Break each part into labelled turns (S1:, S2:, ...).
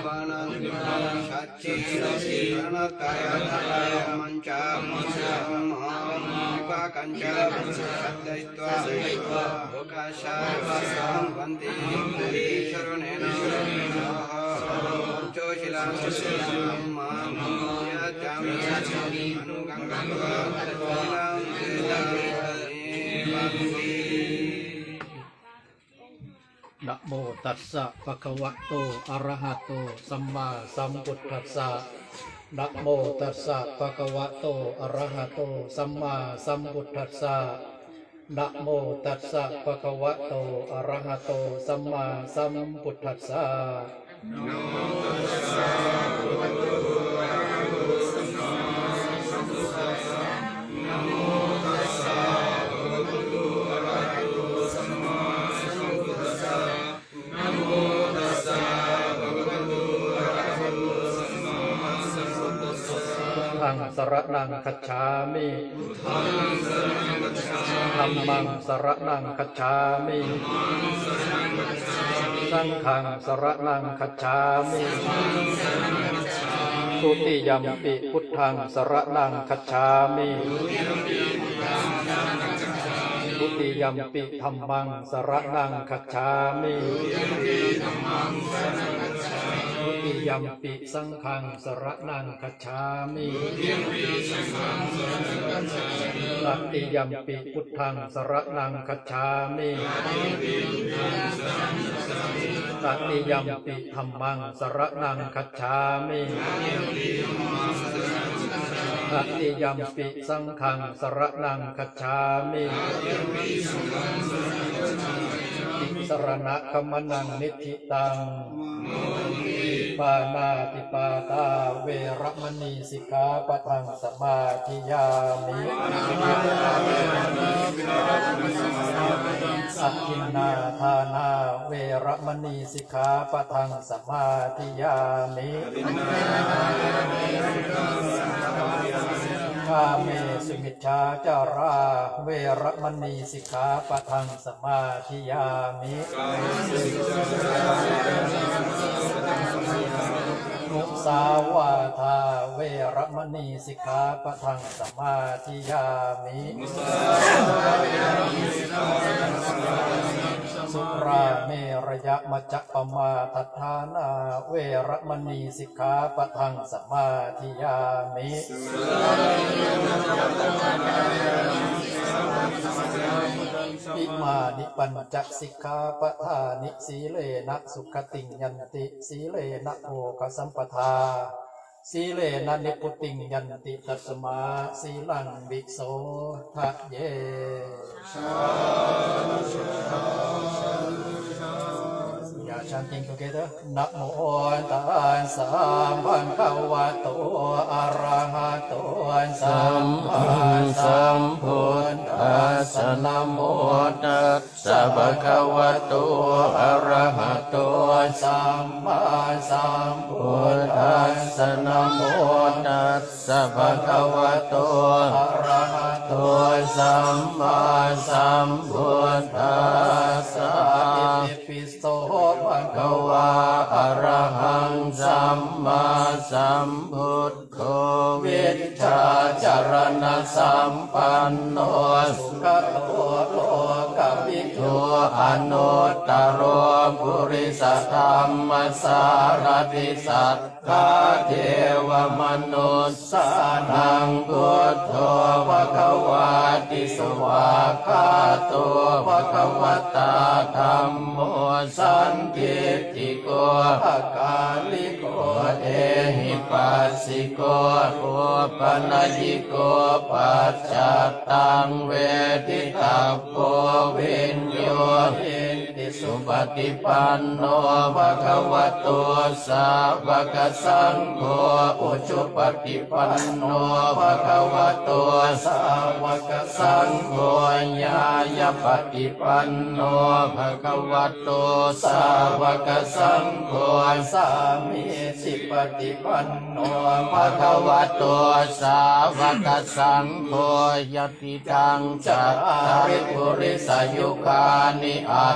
S1: ปานังชัจจิธนกายตะมัญจาปะกัญจสัตติตวะโลกัสสะวันติชรเนนะโจชิลังมายัจจามิอนุกังกังลังเตตังบังติ
S2: นะโมตัสสะภะคะวะโตอะระหะโตสัมมาสัมพุทธัสสะนะโมตัสสะภะคะวะโตอะระหะโตสัมมาสัมพุทธัสสะนะโมตัสสะภะคะวะโตอะระหะโตสัมมาสัมพุทธัสสะนะโมตัสสะภะคะวะโตอะระหะโตสัมมาสัมพุทธัสสะนะโมตัสสะภะคะวะโตอะระหะโตสัมมาสัมพุทธัสสะนะโมตัสสะภะคะวะโตอะระหะโตสัมมาสัมพุทธัสสะธังสรณังคัจฉามิธัมมังสรณังคัจฉามิสังฆังสรณังคัจฉามิทุติยัมปิพุทธังสรณังคัจฉามิทุติยัมปิธัมมังสรณังคัจฉามิทุติยัมปิสังฆังสรณังคัจฉามิตติยัมปิพุทธังสรณังคัจฉามิตติยัมปิธัมมังสรณังคัจฉามิตติยัมปิสังฆังสรณังคัจฉามิติสรณะคัมมนังนิธิตังปานาติปาตาเวรมณีสิกขาปะทังสมาธิยามิสักขินาทานาเวรมณีสิกขาปะทังสมาธิยามิกาเมสุมิจฉาจาราเวรมณีสิกขาปะทังสมาธิยามิมุสาวาทาเวรมณีสิกขาปะทังสมาธิยามิสุราเมรยมัจจปมาทัฏฐานาเวรมณีสิกขาปะทังสมาธิยามิอิมานิปัญจสิกขาปะทานิสีเลนะสุขติงยันติสีเลนะโภคสัมปทาสีเลนะนิพุติงยันติตัสมาสีลังวิโสทะเยChanting together. Namo Tassa Bhagavato Arahato Samma Sambuddhassa Namo Tassa Bhagavato Arahato Samma Sambuddhassa Namo Tassa Bhagavato Arahato Samma Sambuddhassaภควาอะระหังสัมมาสัมพุทโธวิชชาจารณะสัมปันโนสุขโตโลกวิทูอนุตตรปุริสธรรมสารติสัทธาเทวมนุสสานังพุทโธภควาติสวากขาโตภควตาธัมโมสันทิติโกภกาลิโกเอหิปัสสิโกอุปนัยยิโกปัจจัตตังเวทิตัพโพวิญโยหิติสุปฏิปันโนภควโตสาวกสังโฆอุชุปฏิปันโนภควโตสาวกสังโฆญาญปฏิปันโนภควโตสาวกสังโฆสามีสิปฏิปันโนภควโตสาวกสังโฆยติตังจัตตาริปุริสยุคานิอัตถ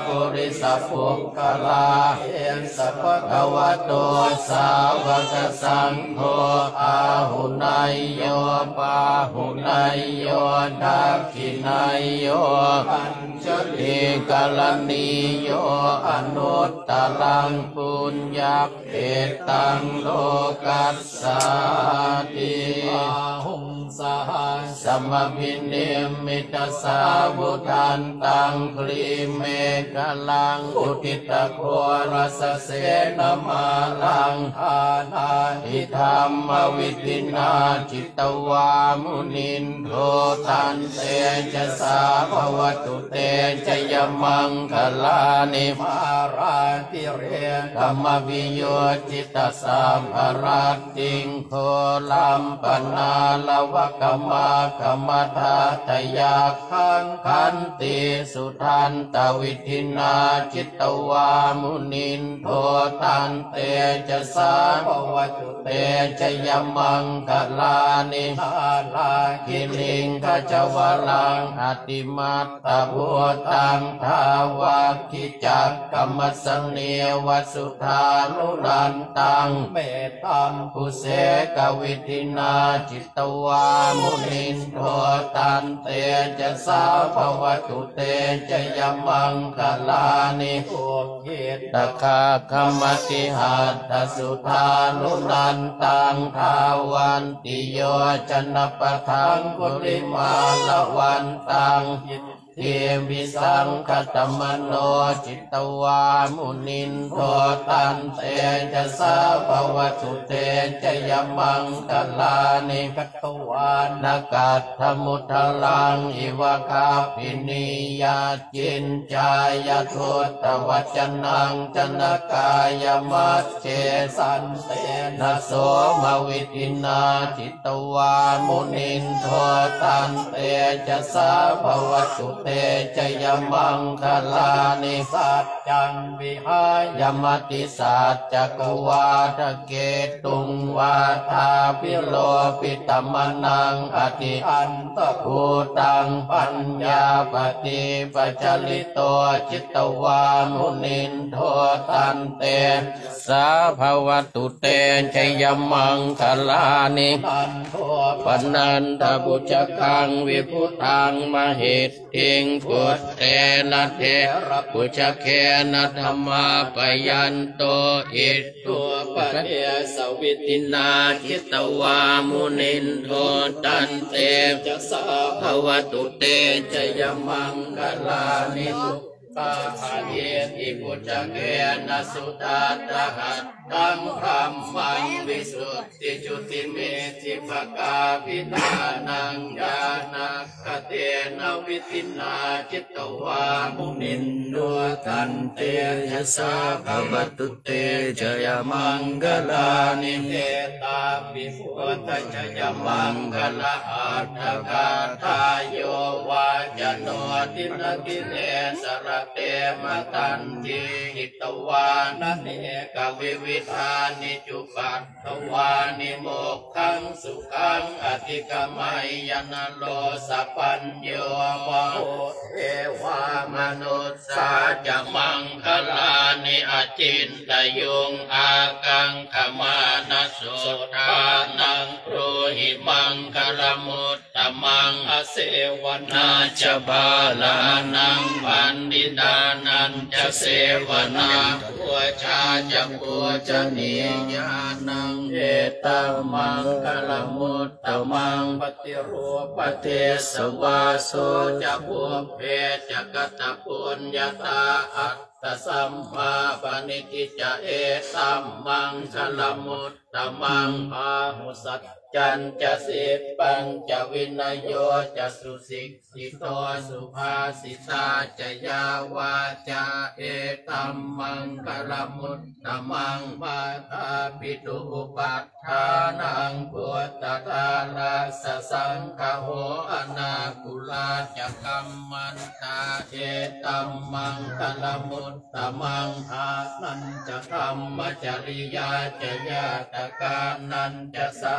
S2: ปุริสปุคคลาเอนสัพพะวะโตสาวกสังโฆอาหุนายโยปาหุนายโยทักขินายโยปัญจลีกัลนีโยอนุตตรังปุญญเขตังโลกัสสาติหุงสหัสสมพิเนมิตสาวุทันตังคลีเมฆลังอุทิตโครสเสนมาลังอานาทิธรรมวิตินาจิตวามุนินโทตันเตจะสาภวตุเตจะยมังคลานิมาราติเรธรรมวิโยจิตสามภรัตติงโคลัมปนาลวะกมาคมทัตยาขันติสุทันตวิทินาจิตวามุนินโทตันเตจะสาภวตุเตจะยมังคลานิทาลาคิลิงขจวลังอติมัตตพุตังทาวาคิจักกรรมสเนวสุธานุรันตังเมตัมปุเสกวิทินาจิตวามุนินโทตันเตจะสาภวตุเตจะยมังคลานิโอเกตคาคมติหัตถสุธานุนันตังทาวันติโยชนะปะทังกุลิมาลวันตังเทวิสังคตมโนจิตวามุนินโทตันเตจะสาภวตุเตจะยมังคลานิกัตวานกัตถมุทลังอิวะคาปินิยาจินจายทุตวัจนังจนกายมัจเจสันเตนะโสมวิตินาจิตวามุนินโทตันเตจะสาภวตุเตจะยมังคลานิสัจจังวิหายมติสัจจกวาทเกตุงวาทาพิโลปิตมนังอธิอันตภูตังปัญญาปฏิปัจจลิโตจิตวามุนินโทตันเตสาภวตุเตจะยมังคลานิปนันทบุจกังวิพุตังมหิตติงพุทเตนะเถระปุจเคนะธรรมาปยันโตอิตุปะเทสวิตินาจิตวามุนินโทตันเตจะสาภวตุเตจะยมังคลานิปาหาเยติปุจเกนะสุตัตถะหัตถังธรรมังวิสุทธิจุติเมธิภกาภิธานังญาณคเตนะวิตินาจิตวามุนินโทตันเตยะสาภวตุเตจยมังคลานิเตตาปิพุทธจยมังคลาอัตถกาทายโยวาจโนตินกิเลสระเตมตันติหิตวานะเนกวิวิธานิจุปัตตวานิโมกขังสุขังอธิกมัยยนะโลสัพพัญโยมโหเทวามนุสสาจะมังคลานิอจินตยุงอากังขมานะโสทานังโรหิมังคลมุตตมังอเสวนาจะบาลานังปันดิตานันจะเสวนาปัวชาจะปัวจะนิญาณังเอตัมมังคลมุตตมังปฏิรูปเทสวาโสจะปุเพจะกตปุญญาตาอัตตสัมมาปณิทิจะเอตัมมังคลมุตตมังพาหุสัจจันจะสิปังจะวินโยจะสุสิกสิโตสุภาสิตาจะยาวาจาเอตัมมังคลมุตตมังมาทาปิตุปัฏฐานังพุทธทาราสสังฆโหอนาคุลาจะกัมมันตาเอตัมมังคลมุตตมังอานันจะธรรมจริยาจะญาตกานันจะสังฆ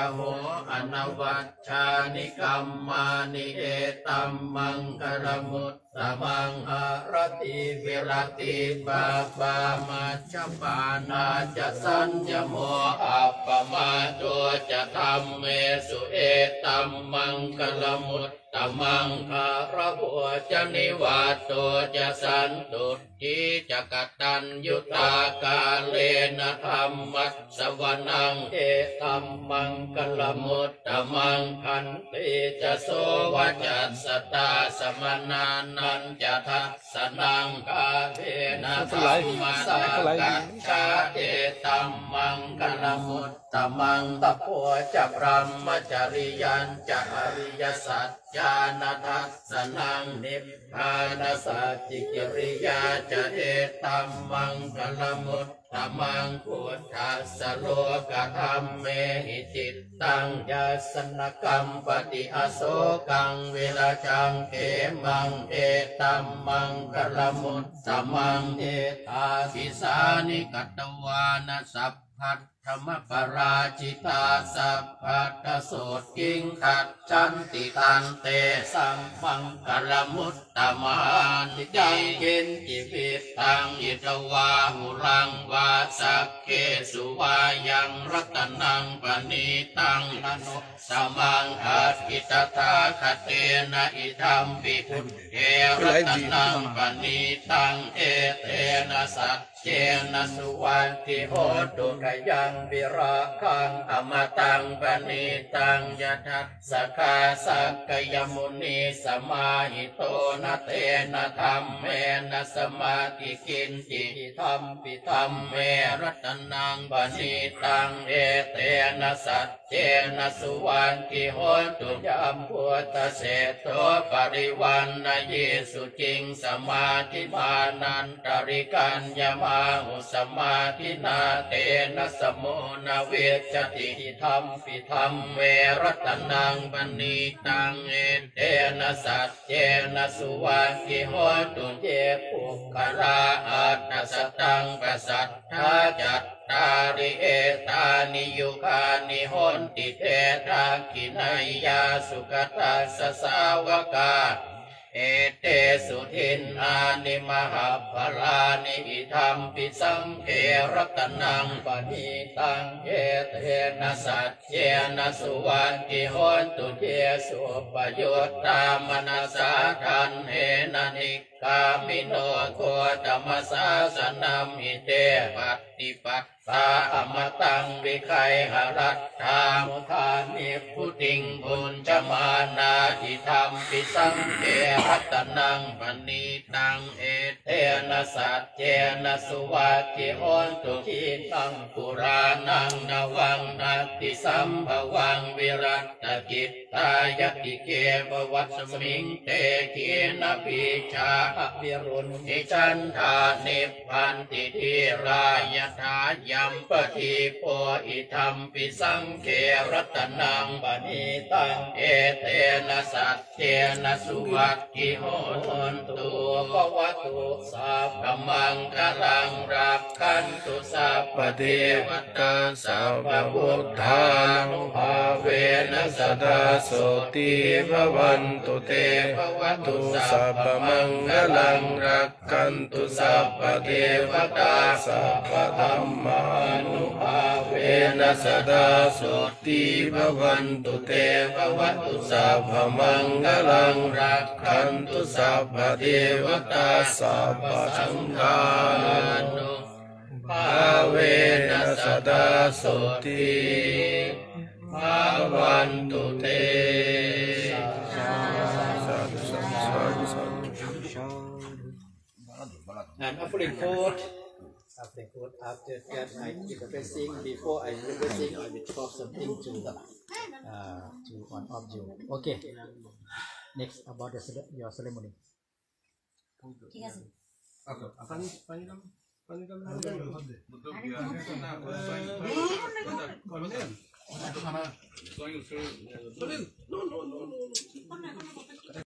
S2: โหอนวัชชานิกัมมานิเอตัมมังคลมุตตมังหรติวิรติปะปามัชฌปานาจะสัญญโมอัปปมาโตจะธัมเมสุเอตัมมังคลมุตตมังคารหัวจะนิวาโตจะสันตุทิจะกตัญยุตากาเลนะธรรมัสสวนังเอตัมมังคลมุตตมังคันติจะโสวจัสสตาสมนานันจะทัสสนังกาเทนะธรรมสากัจจาเอตัมมังคลมุตตมังตะโพจะพรหมจริยันจะอริยสัจจานัทัสสนังนิพพานสัจจิกิริยาจะเอตัมมังคลมุตตมังพุทธัสสโลกธรรมเมหิจิตตังยาสนกรรมปฏิอโศกังเวลาจังเขมังเอตัมมังคลมุตตมังเอตาภิสานิกัตวานะสัพพัทธรรมปราชิตาสัพพัทธโสตกิงขัดจันติตันเตสัมมังคลมุตตมานิจังกินจิวิตังอิตวาหุรังวาสักเกสุวายังรัตนังปณิตังนโนสมังอัตถิตถาคเตนะอิธัมปิพุทเทรัตนังปณิตังเอเตนะสัจเจนะสุวันติโหตุขยังวิราคังอมตังปณิตังยทัสสะคาสักกยมุนีสมาหิโตนะเตนะธรรมเมนะสมาธิกินจิธรรมปิธรรมเมรัตนังปณิตังเอเตนะสัจเจนะสุวันติโหตุยัมพุทธเสโตปริวันนะเยสุจิงสมาธิมานันตริกัญญมาหุสมาธินาเตนะสมุนาเวชติธรรมปิธรรมเวรัตนังปณิตังเอเตนะสัจเจนะสุวันติโหตุเจปุคคลาอัตตสตังปสัทธาจัตตาริเอตานิยุคานิโหนติเตทากินายยาสุขตัสสาวกาเอเตสุทินอานิมหาภลานิอิธัมปิสังเขรัตนังปณิตังเอเตนะสัจเจนะสุวันติโหนตุเทสุปโยตตามนัสสาทันเหนะนิกามิโนโคตมัสสาสนัมหิเตปัตติปัตตาอมตังวิไคหรัตถามุทานิพุติงบุญจมานาทิธรรมปิสังเขรัตนังปณิตังเอเตนะสัจเจนะสุวัตติโหนตุขีตังปุรานังนวังนาติสัมภวังวิรัตกิตตายติเกปวัตสมิงเตเกนะปิชาวิรุณหิจันทานิพพันติทีรายถายัมปฏิโปอิธัมปิสังเขรัตนังปณิตังเอเตนะสัจเจนะสุวัตติโหนตุปวัตตุสัพพมังคลังรักขันตุสัพพเทวตาสัพพพุทธานุภาเวนะสดาโสติภวันตุเตภวัตตุสัพพมังคลังรักขันตุสัพพเทวตาสัพพธัมมานุภาเวนะสดาโสติภวันตุเตภวัตตุสัพพมังคลังรักขันตุสัพพเทวตาสัพพสังฆานุภาเวนะสดาโสติภวันตุเต
S3: And offering food, after that I give the blessing. Before I give the blessing, I will talk something to one of you. Okay. Next about your ceremony.